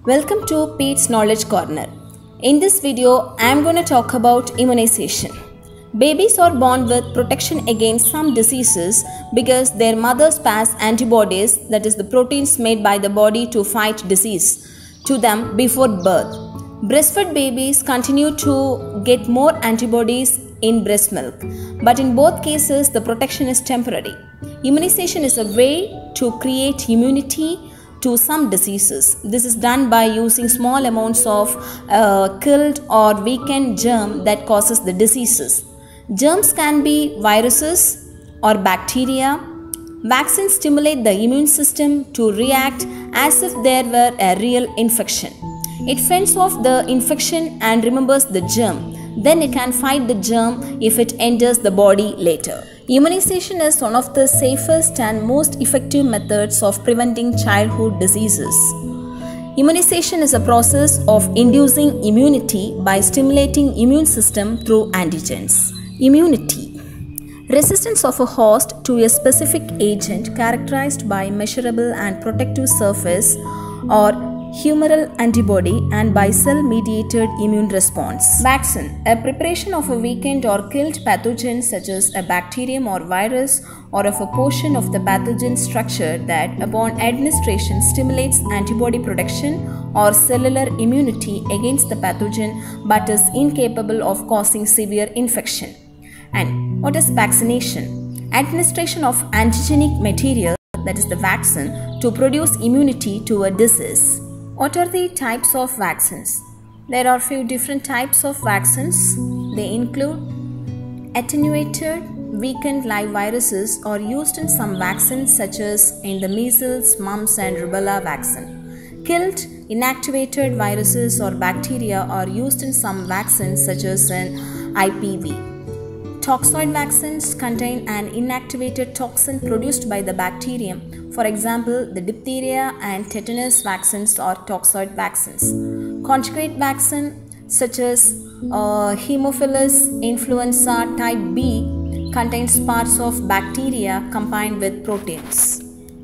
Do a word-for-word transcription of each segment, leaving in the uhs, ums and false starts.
Welcome to Pete's Knowledge Corner. In this video, I am going to talk about immunization. Babies are born with protection against some diseases because their mothers pass antibodies, that is the proteins made by the body to fight disease, to them before birth. Breastfed babies continue to get more antibodies in breast milk, but in both cases the protection is temporary. Immunization is a way to create immunity to some diseases. This is done by using small amounts of uh, killed or weakened germ that causes the diseases. Germs can be viruses or bacteria. Vaccines stimulate the immune system to react as if there were a real infection. It fends off the infection and remembers the germ. Then it can fight the germ if it enters the body later. Immunization is one of the safest and most effective methods of preventing childhood diseases. Immunization is a process of inducing immunity by stimulating immune system through antigens. Immunity. Resistance of a host to a specific agent characterized by measurable and protective surface or humoral antibody and by cell-mediated immune response. Vaccine, a preparation of a weakened or killed pathogen such as a bacterium or virus or of a portion of the pathogen structure that upon administration stimulates antibody production or cellular immunity against the pathogen but is incapable of causing severe infection. And what is vaccination? Administration of antigenic material, that is the vaccine, to produce immunity to a disease. What are the types of vaccines? There are few different types of vaccines. They include attenuated, weakened live viruses are used in some vaccines such as in the measles, mumps and rubella vaccine. Killed, inactivated viruses or bacteria are used in some vaccines such as in I P V. Toxoid vaccines contain an inactivated toxin produced by the bacterium. For example, the diphtheria and tetanus vaccines are toxoid vaccines. Conjugate vaccine such as uh, Haemophilus influenza type B contains parts of bacteria combined with proteins.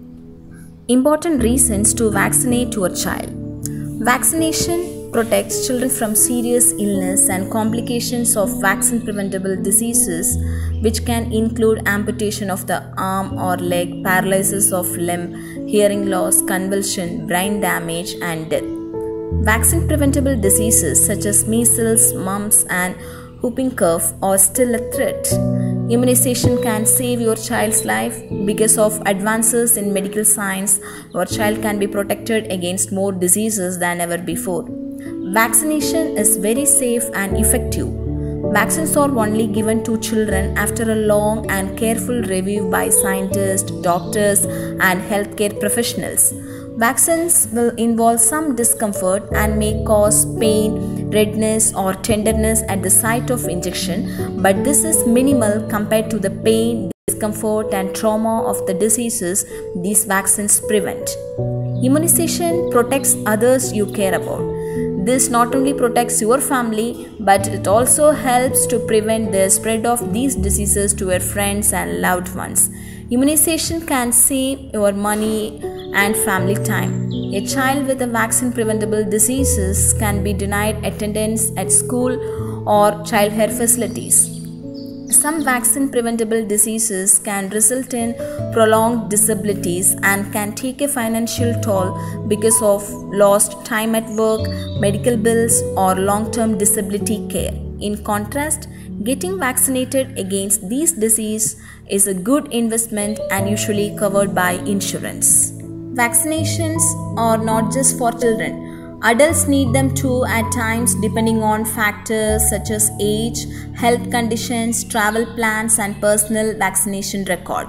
Important reasons to vaccinate your child. Vaccination protects children from serious illness and complications of vaccine-preventable diseases, which can include amputation of the arm or leg, paralysis of limb, hearing loss, convulsion, brain damage, and death. Vaccine-preventable diseases such as measles, mumps, and whooping cough are still a threat. Immunization can save your child's life. Because of advances in medical science, your child can be protected against more diseases than ever before. Vaccination is very safe and effective. Vaccines are only given to children after a long and careful review by scientists, doctors, and healthcare professionals. Vaccines will involve some discomfort and may cause pain, redness, or tenderness at the site of injection, but this is minimal compared to the pain, discomfort, and trauma of the diseases these vaccines prevent. Immunization protects others you care about. This not only protects your family, but it also helps to prevent the spread of these diseases to your friends and loved ones. Immunization can save your money and family time. A child with a vaccine-preventable diseases can be denied attendance at school or childcare facilities. Some vaccine-preventable diseases can result in prolonged disabilities and can take a financial toll because of lost time at work, medical bills, or long-term disability care. In contrast, getting vaccinated against these diseases is a good investment and usually covered by insurance. Vaccinations are not just for children. Adults need them too at times depending on factors such as age, health conditions, travel plans, and personal vaccination record.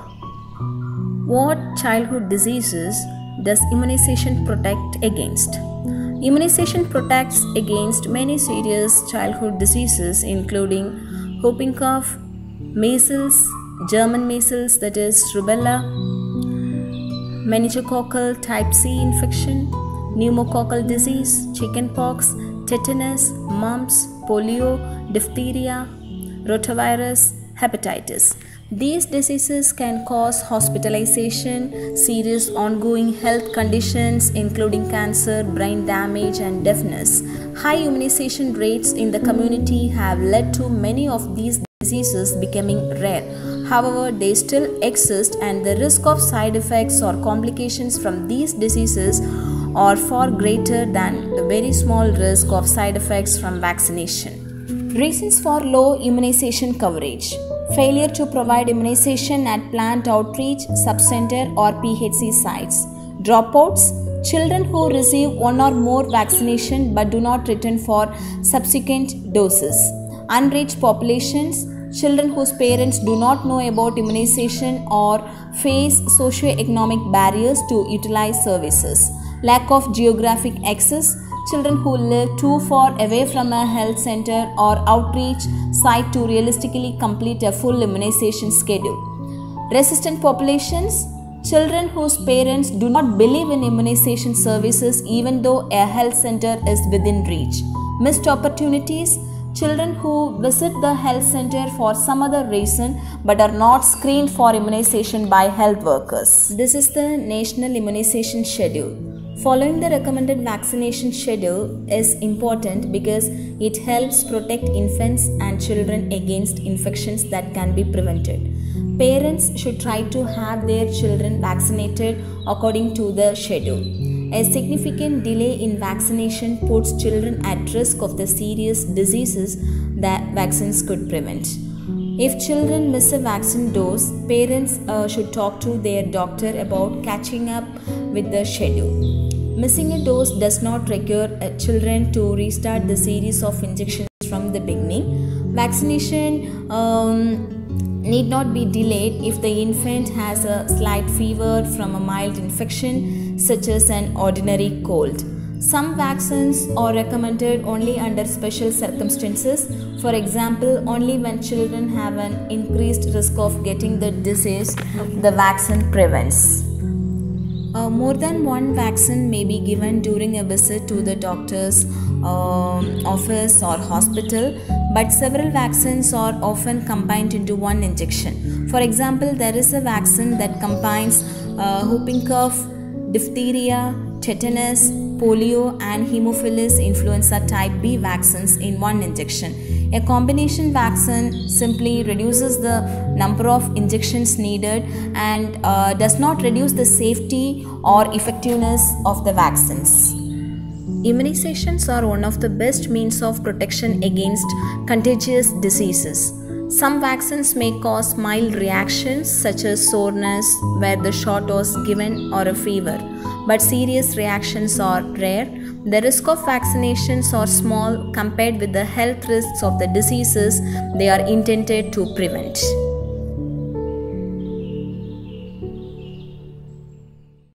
What childhood diseases does immunization protect against? Immunization protects against many serious childhood diseases including whooping cough, measles, German measles, that is rubella, meningococcal type C infection, pneumococcal disease, chickenpox, tetanus, mumps, polio, diphtheria, rotavirus, hepatitis. These diseases can cause hospitalization, serious ongoing health conditions including cancer, brain damage and deafness. High immunization rates in the community have led to many of these diseases becoming rare. However, they still exist and the risk of side effects or complications from these diseases are far greater than the very small risk of side effects from vaccination. Reasons for low immunization coverage. Failure to provide immunization at plant outreach, subcenter or P H C sites. Dropouts. Children who receive one or more vaccination but do not return for subsequent doses. Unreached populations. Children whose parents do not know about immunization or face socio-economic barriers to utilize services. Lack of geographic access. Children who live too far away from a health center or outreach site to realistically complete a full immunization schedule. Resistant populations. Children whose parents do not believe in immunization services even though a health center is within reach. Missed opportunities. Children who visit the health center for some other reason but are not screened for immunization by health workers. This is the National Immunization Schedule. Following the recommended vaccination schedule is important because it helps protect infants and children against infections that can be prevented. Parents should try to have their children vaccinated according to the schedule. A significant delay in vaccination puts children at risk of the serious diseases that vaccines could prevent. If children miss a vaccine dose, parents uh, should talk to their doctor about catching up with the schedule. Missing a dose does not require uh, children to restart the series of injections from the beginning. Vaccination um, need not be delayed if the infant has a slight fever from a mild infection such as an ordinary cold. Some vaccines are recommended only under special circumstances. For example, only when children have an increased risk of getting the disease, the vaccine prevents. Uh, more than one vaccine may be given during a visit to the doctor's uh, office or hospital, but several vaccines are often combined into one injection. For example, there is a vaccine that combines uh, whooping cough, diphtheria, tetanus, polio and Haemophilus influenza type B vaccines in one injection. A combination vaccine simply reduces the number of injections needed and uh, does not reduce the safety or effectiveness of the vaccines. Immunizations are one of the best means of protection against contagious diseases. Some vaccines may cause mild reactions such as soreness where the shot was given or a fever, but serious reactions are rare. The risk of vaccinations are small compared with the health risks of the diseases they are intended to prevent.